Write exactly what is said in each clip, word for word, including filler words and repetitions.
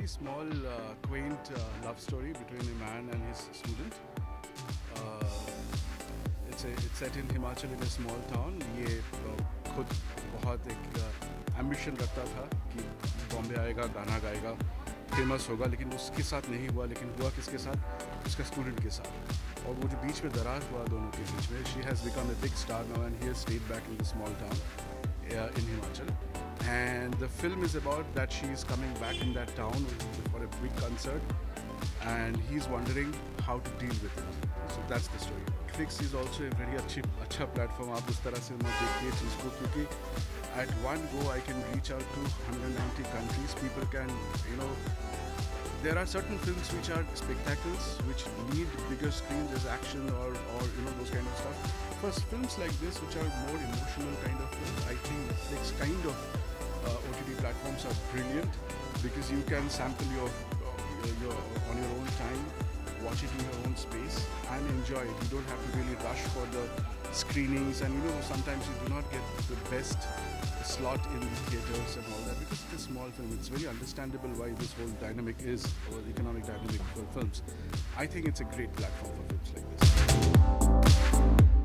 very small, uh, quaint uh, love story between a man and his student. Uh, it's, a, it's set in Himachal in a small town. ये खुद बहुत एक ambition रखता था कि बॉम्बे आएगा, गाना गाएगा, फेमस होगा, लेकिन उसके साथ नहीं हुआ. लेकिन हुआ किसके साथ? उसका स्टूडेंट के साथ. और वो जो बीच में दरार हुआ दोनों के बीच में, she has become a big star now and he has stayed back in the small town uh, in Himachal. And the film is about that she is coming back in that town for a big concert and he's wondering how to deal with it. So that's the story. Netflix is also a very अच्छी अच्छा platform. आप उस तरह से मत देखिए चीज़ को, क्योंकि at one go I can reach out to one hundred ninety countries. People can, you know, there are certain films which are spectacles, which need bigger screens, there's action or, or you know, those kind of stuff. For films like this, which are more emotional kind of films, I think Netflix kind of uh, O T T platforms are brilliant because you can sample your, uh, your, your on your own time, watch it in your own space and enjoy it. You don't have to really rush for the screenings, and you know sometimes you do not get the best slot in the theaters and all that because it's a small film. It's very understandable why this whole dynamic is, or economic dynamic for films. I think it's a great platform for films like this.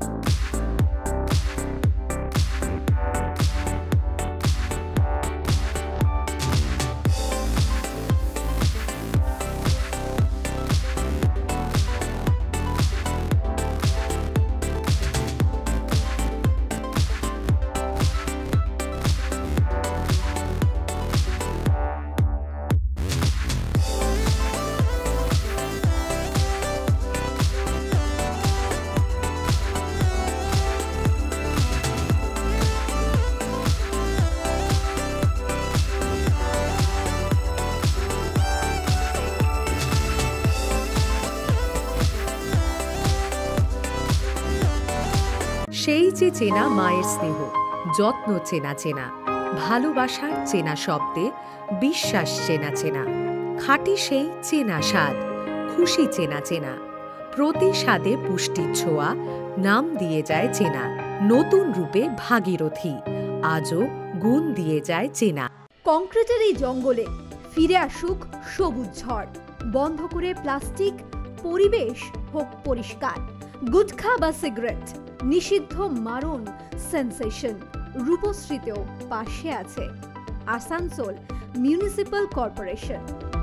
সেই যে চেনা মায়ের স্নেহ, যত্ন চেনা চেনা, ভালোবাসার চেনা শব্দে বিশ্বাস চেনা চেনা, খাঁটি সেই চেনা স্বাদ, খুশি চেনা চেনা, প্রতি স্বাদে পুষ্টির ছোঁয়া, নাম দিয়ে যায় চেনা, নতুন রূপে ভাগীরথী, আজও গুণ দিয়ে যায় চেনা। কংক্রিটের এই জঙ্গলে ফিরে আসুক সবুজ ঝড়, বন্ধ করে প্লাস্টিক, পরিবেশ হোক পরিষ্কার। গুটখা বা সিগারেট নিষিদ্ধ মারণ সেন্সেশন রূপশ্রীতেও পাশে আছে আসানসোল মিউনিসিপাল কর্পোরেশন।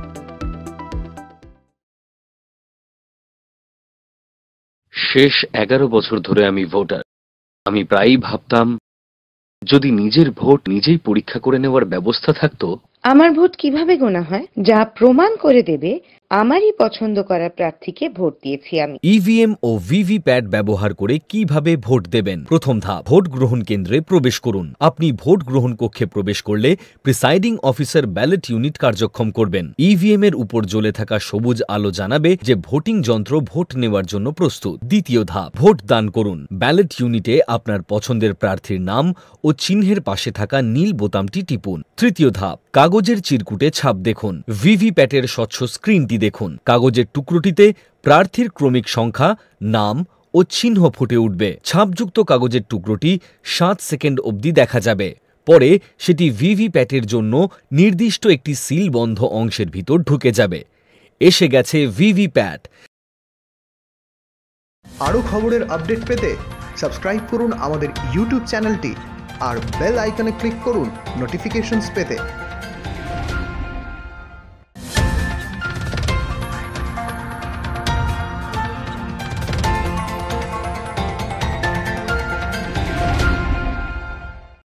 শেষ এগারো বছর ধরে আমি ভোটার। আমি প্রায়ই ভাবতাম যদি নিজের ভোট নিজেই পরীক্ষা করে নেওয়ার ব্যবস্থা থাকতো। আমার ভোট কিভাবে গোনা হয় যা প্রমাণ করে দেবে আমারই পছন্দ করা প্রার্থীকে ভোট দিয়েছি আমি। ইভিএম ও ভিভিপ্যাট ব্যবহার করে কিভাবে ভোট দেবেন? প্রথম ধাপ, ভোট গ্রহণ কেন্দ্রে প্রবেশ করুন। আপনি ভোট গ্রহণ কক্ষে প্রবেশ করলে প্রিসাইডিং অফিসার ব্যালট ইউনিট কার্যক্ষম করবেন। ইভিএম এর উপর জ্বলে থাকা সবুজ আলো জানাবে যে ভোটিং যন্ত্র ভোট নেওয়ার জন্য প্রস্তুত। দ্বিতীয় ধাপ, ভোট দান করুন। ব্যালট ইউনিটে আপনার পছন্দের প্রার্থীর নাম ও চিহ্নের পাশে থাকা নীল বোতামটি টিপুন। তৃতীয় ধাপ, কাগজের চিরকুটে ছাপ দেখুন। ভিভিপ্যাটের স্বচ্ছ স্ক্রিনটি দেখুন। কাগজের টুকরোটিতে প্রার্থীর ক্রমিক সংখ্যা, নাম ও চিহ্ন ফুটে উঠবে। ছাপযুক্ত কাগজের টুকরোটি সাত সেকেন্ড অবধি দেখা যাবে। পরে সেটি ভিভিপ্যাটের জন্য নির্দিষ্ট একটি সিলবন্ধ অংশের ভিতর ঢুকে যাবে। এসে গেছে ভিভিপ্যাট। আরও খবরের আপডেট পেতে সাবস্ক্রাইব করুন আমাদের ইউটিউব চ্যানেলটি আর বেল আইকনে ক্লিক করুন নোটিফিকেশনস পেতে।